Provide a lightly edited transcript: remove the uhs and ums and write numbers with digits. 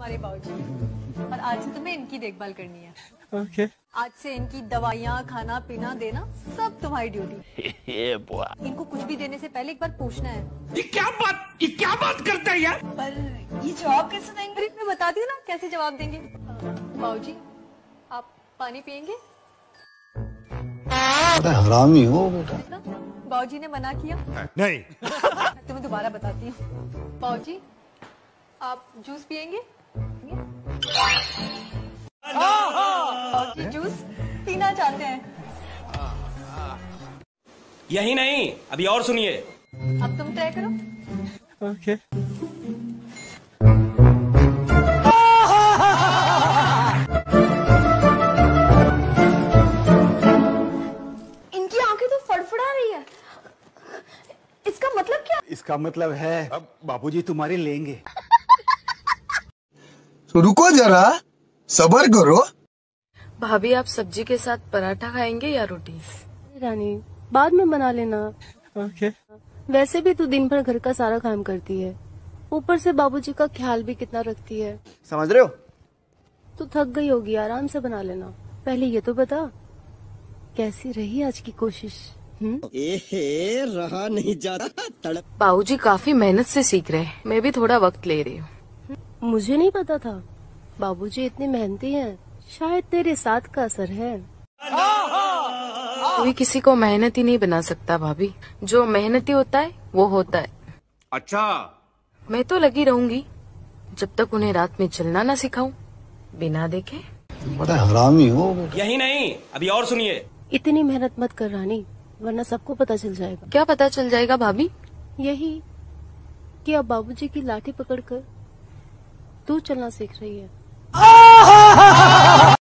हमारे बाबूजी, और आज से तुम्हें इनकी देखभाल करनी है। ओके। आज से इनकी दवाइयाँ, खाना पीना देना सब तुम्हारी ड्यूटी। इनको कुछ भी देने से पहले एक बार पूछना है। ये क्या बात करता है यार? पर ये जवाब कैसे देंगे? अरे मैं बताती हूँ ना कैसे जवाब देंगे। बाबूजी, आप पानी पियेंगे? हरामी हो बेटा। बाबूजी ने मना किया। नहीं। तुम्हें दोबारा बताती हूँ। बाबूजी, आप जूस पियेंगे? बाबूजी जूस पीना चाहते हैं। यही नहीं, अभी और सुनिए। अब तुम तय करो। ओके। इनकी आंखें तो फड़फड़ा रही है। इसका मतलब क्या? इसका मतलब है अब बाबूजी तुम्हारी लेंगे। तो रुको जरा, सब्र करो। भाभी, आप सब्जी के साथ पराठा खाएंगे या रोटी? रानी, बाद में बना लेना। ओके। वैसे भी तू दिन भर घर का सारा काम करती है, ऊपर से बाबूजी का ख्याल भी कितना रखती है। समझ रहे हो? तू थक गई होगी, आराम से बना लेना। पहले ये तो बता, कैसी रही आज की कोशिश? रहा नहीं जाता तड़प। बाबूजी काफी मेहनत से सीख रहे हैं, मैं भी थोड़ा वक्त ले रही हूँ। मुझे नहीं पता था बाबूजी इतने मेहनती हैं। शायद तेरे साथ का असर है। कोई किसी को मेहनती नहीं बना सकता भाभी, जो मेहनती होता है वो होता है। अच्छा। मैं तो लगी रहूंगी जब तक उन्हें रात में चलना ना सिखाऊं बिना देखे। बड़ा हरामी हो बेटा। यही नहीं, अभी और सुनिए। इतनी मेहनत मत कर रानी, वरना सबको पता चल जाएगा। क्या पता चल जाएगा भाभी? यही कि अब बाबूजी की लाठी पकड़कर तू चलना सीख रही है।